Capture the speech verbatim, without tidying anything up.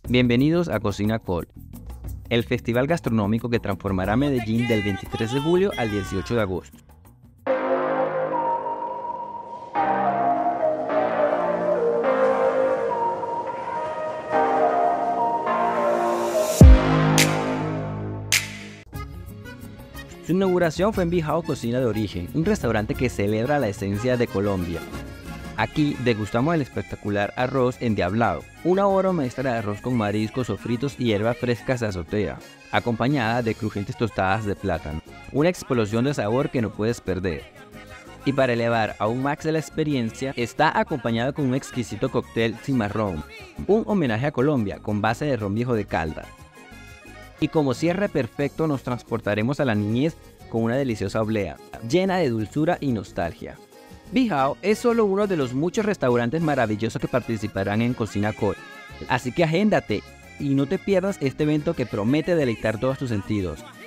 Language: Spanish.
Bienvenidos a Cocina Col, el festival gastronómico que transformará Medellín del veintitrés de julio al dieciocho de agosto. Su inauguración fue en Bijao Cocina de Origen, un restaurante que celebra la esencia de Colombia. Aquí degustamos el espectacular arroz endiablado, una obra maestra de arroz con mariscos sofritos y hierbas frescas de azotea, acompañada de crujientes tostadas de plátano. Una explosión de sabor que no puedes perder. Y para elevar aún más la experiencia, está acompañado con un exquisito cóctel cimarrón, un homenaje a Colombia con base de ron viejo de Caldas. Y como cierre perfecto nos transportaremos a la niñez con una deliciosa oblea, llena de dulzura y nostalgia. Bijao es solo uno de los muchos restaurantes maravillosos que participarán en Cocina Col, así que agéndate y no te pierdas este evento que promete deleitar todos tus sentidos.